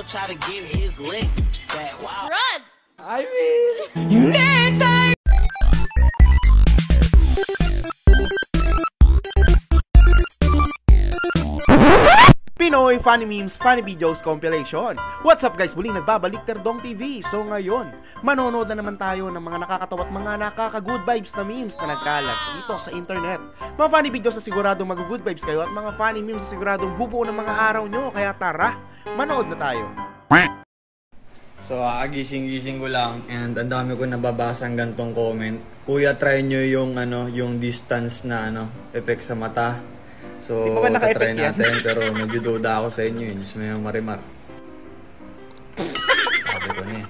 try to give his lick back. Wow. Run! I mean, you need that. Pinoy Funny Memes, Funny Videos Compilation. What's up guys? Muling nagbabalik Terdong TV. So ngayon, manonood na naman tayo ng mga nakakatawa at mga nakaka-good vibes na memes na nagkalat dito sa internet. Mga funny videos na siguradong mag-good vibes kayo at mga funny memes na siguradong bubuo ng mga araw nyo. Kaya tara, manood na tayo. So, gising-gising ko lang and ang dami ko nababasang gantong comment. Kuya, try nyo yung, yung distance na effect sa mata. So, try natin pero medyo duda ako sa inyo yun. Diyos mo yung marimar. Sabi ko niya.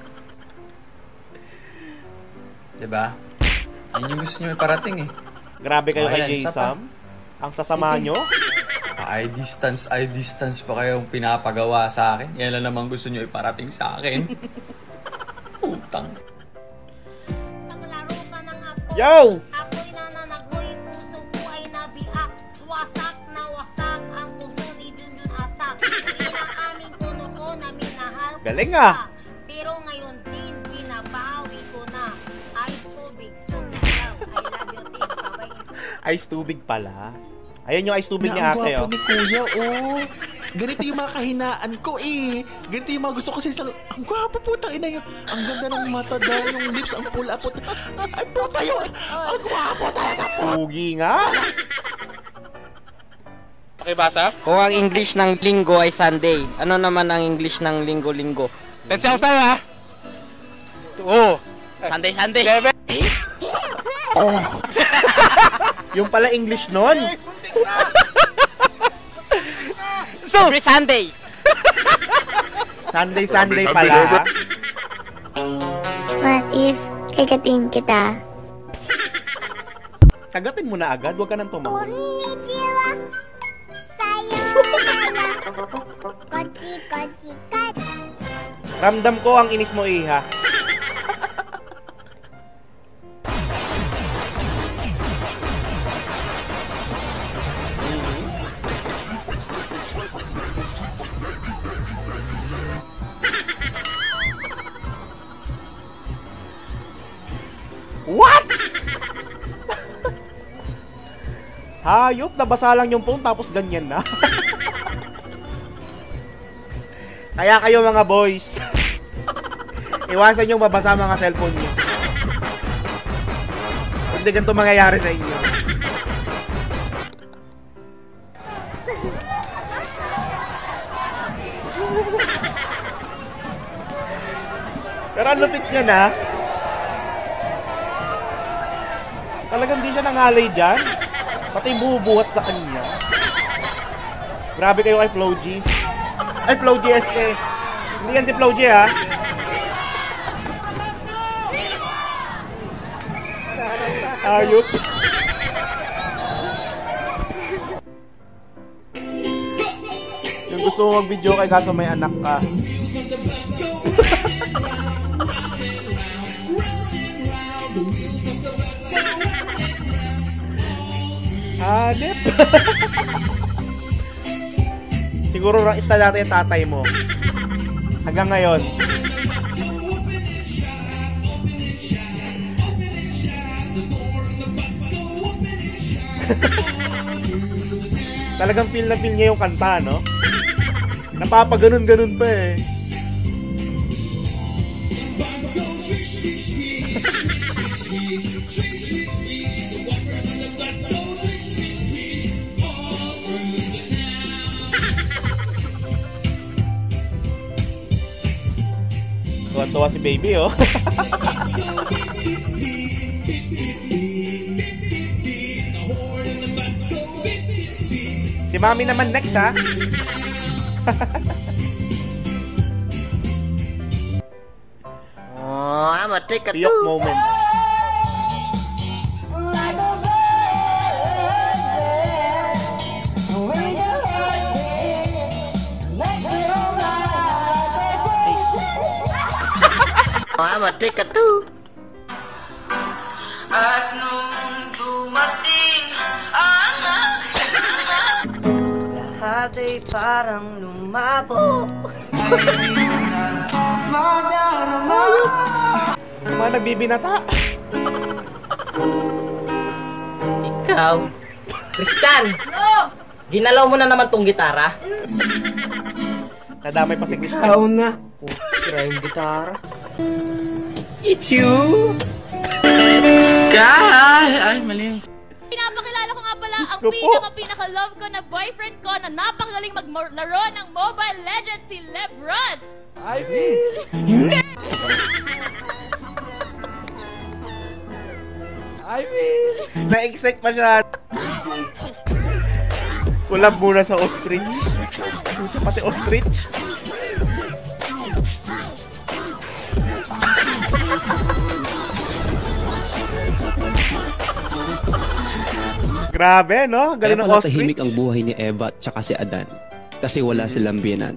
Diba? Yun yung gusto nyo iparating eh. Grabe kayo kay J-Sam. Ang sasama nyo. I distance pa kayong pinapagawa sa akin. Yan lang naman gusto nyo iparating sa akin. Utang. Paglaro ka ng ako. Yo! Ako'y nananagoy, puso ko ay nabiak. Wasak na wasak, ang puso ni Junjun asak. Hindi na aming puno ko na minahal ko. Galing ah! Pero ngayon din, binabawi ko na. Ice tubig lang. I love you, Tim. Sabay Ice tubig pala. Ayan yung ice tubig ni ate, oh. Ang gwapo ni Kuya, oh. Ganito yung mga kahinaan ko, eh. Ganito yung mga gusto ko sa isang... Ang gwapo po, tangina yun. Ang ganda ng mata daw, yung lips, ang pula po. Ay, puta yun. Ang gwapo talaga po. Pugi nga. Pakibasa? Kung ang English ng linggo ay Sunday, ano naman ang English ng linggo-linggo? Let's go tayo, ha? Oo. Sunday, Sunday. Yung pala English nun. So, every Sunday. Sunday pala. What if kagatin kita? Kagatin mo na agad, huwag ka nang tumawag. Konnichiwa. Sayonara. Kochi. Ramdam ko ang inis mo, iha. What? Hayop, nabasa lang yung phone tapos ganyan na. Kaya kayo mga boys, iwasan yung mabasa mga cellphone nyo. Hindi ganito mangyayari sa inyo. Pero ang lupit niya na. Talagang di siya nangalay dyan. Pati bubuhat sa kanya. Grabe kayo kay Flo G. Ay, Flo G ST. Hindi yan si Flo G, ha? Ayop. Yung gusto mo mag-video kay kaso may anak ka. Hanip. Siguro rangista dati yung tatay mo. Hanggang ngayon. Talagang feel na feel niya yung kanta, no? Napapaganon-ganon pa eh. Tuwa-tuwa si baby, oh. Si mami naman next, ha? Oh, I'm gonna take a Piyok moments. I'm gonna take a two. At nung dumating ang dati parang lumabo. Mga nagbibinata. Ikaw? Christian! No! Ginalaw mo na naman tong gitara? Nadamay pa si Christian. Ikaw na. Sira yung gitara. It's you. Ay, mali. Pinapakilala ko nga pala Diyos ang ko po. pinaka-love ko na boyfriend ko na napakagaling maglaro ng Mobile Legends, si Lebron! Na-excite pa siya. Kulab muna sa ostrich. Pati ostrich. Grabe, no? Galing ng Kaya pala ostrich. tahimik ang buhay ni Eva at saka si Adan. Kasi wala silang biyenan.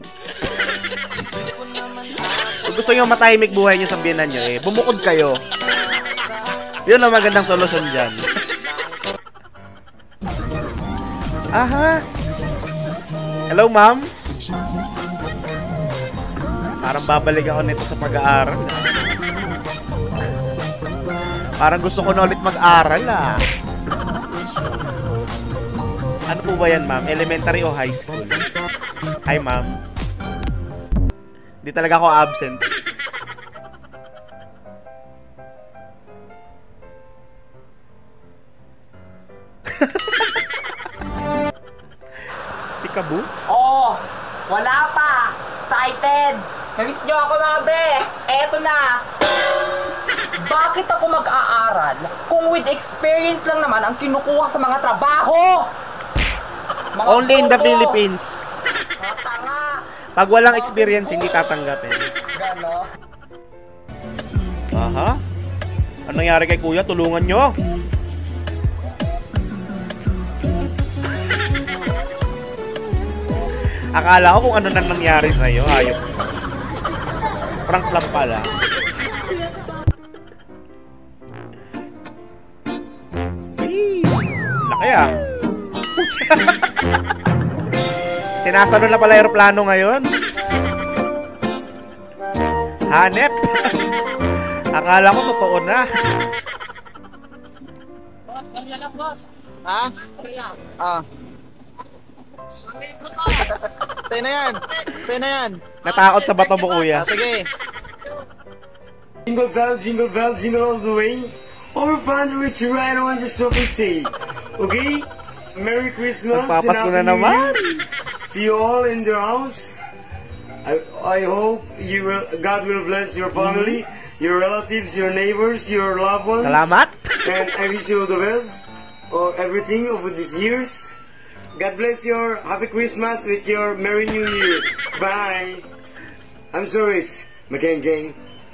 Kung gusto nyo matahimik buhay nyo sa biyenan nyo, bumukod kayo. Yun ang magandang solusyon dyan. Aha. Hello, ma'am. Parang babalik ako nito sa pag-aaral. Parang gusto ko na ulit mag-aral, ah. Ano po ba yan, ma'am? Elementary o high school? Hi, ma'am. Hindi talaga ako absent. Peekaboo? Oh! Wala pa! Excited! Namiss nyo ako mga be! Eto na! Bakit ako mag-aaral kung with experience lang naman ang kinukuha sa mga trabaho? Mga Only in the bobo! Philippines. Mga tanga! Pag walang experience, hindi tatanggapin. Gano? Aha. Anong nangyari kay kuya? Tulungan nyo. Akala ko kung ano nang nangyari sa'yo. Ayok. Prank lang pala. Laki ah. Sinasalo na pala aeroplano ngayon. Hanep. Akala ko totoo na. Boss, kanya lang boss! Ha? Kanya. Sa'yo na yan. Sa'yo na yan. Natakot sa bato mo, kuya. Sige. Jingle bell, jingle all the way. Our fun with you right on just so we say. Okay? Merry Christmas. Magpapasko na and Happy New naman. Year. See you all in the house. I hope you will, God will bless your family, your relatives, your neighbors, your loved ones. Salamat. And I wish you the best or everything over these years. God bless your Happy Christmas with your Merry New Year. Bye. I'm so rich. Gang.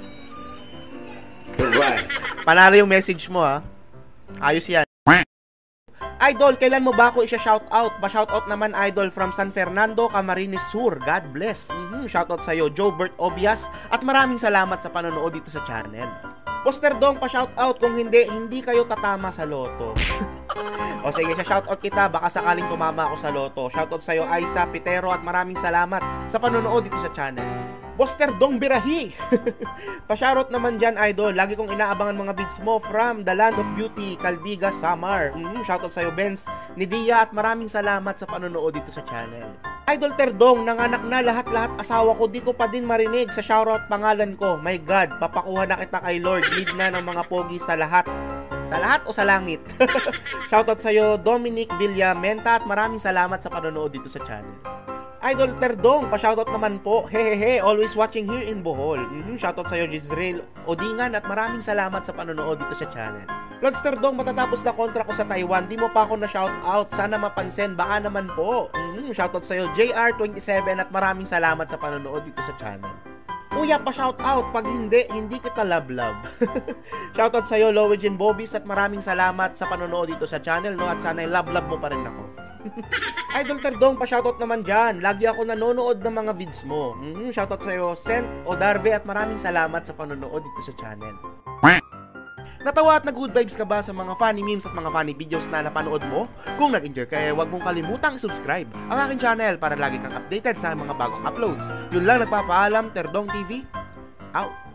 Goodbye. Panalo yung message mo, ha. Ayos yan. Idol, kailan mo ba ako isya-shoutout? Pa-shoutout naman, Idol, from San Fernando, Camarines Sur. God bless. Shoutout sa'yo, Jobert Obias. At maraming salamat sa panonood dito sa channel. Poster Dong, pa-shoutout. Kung hindi kayo tatama sa loto. O sige, shoutout kita. Baka sakaling tumama ako sa loto. Shoutout sa'yo, Aisa Pitero. At maraming salamat sa panonood dito sa channel. Poster Dong Birahi. Pa-shoutout naman dyan, Idol. Lagi kong inaabangan mga beats mo from the Land of Beauty, Caldiga, Samar. Shoutout sa'yo, Benz, Nidia. At maraming salamat sa panonood dito sa channel. Idol Terdong, nanganak na lahat-lahat asawa ko. Di ko pa din marinig sa shoutout pangalan ko. My God, papakuha na kita kay Lord. Need na ng mga pogi sa lahat. Sa lahat o sa langit? Shoutout sa'yo, Dominic Villamenta. At maraming salamat sa panonood dito sa channel. Idol Terdong, pa-shoutout naman po. Hehehe, always watching here in Bohol. Shoutout sa'yo, Gisrael Odingan. At maraming salamat sa panonood dito sa channel. Lods Terdong, matatapos na kontra ko sa Taiwan. Di mo pa ako na-shoutout. Sana mapansin, baka naman po. Shoutout sa'yo, JR27. At maraming salamat sa panonood dito sa channel. Kuya, pa-shoutout. Pag hindi kita love. Shoutout sa'yo, Lowejin Bobis. At maraming salamat sa panonood dito sa channel. No? At sana love mo pa rin ako. Idol Terdong, pa-shoutout naman dyan. Lagi ako nanonood ng mga vids mo. Shoutout sa'yo, Sent Odarve. At maraming salamat sa panonood dito sa channel. Natawa at nag-good vibes ka ba sa mga funny memes at mga funny videos na napanood mo? Kung nag-enjoy ka, huwag mong kalimutang subscribe ang aking channel para lagi kang updated sa mga bagong uploads. Yun lang, nagpapaalam, Terdong TV, out!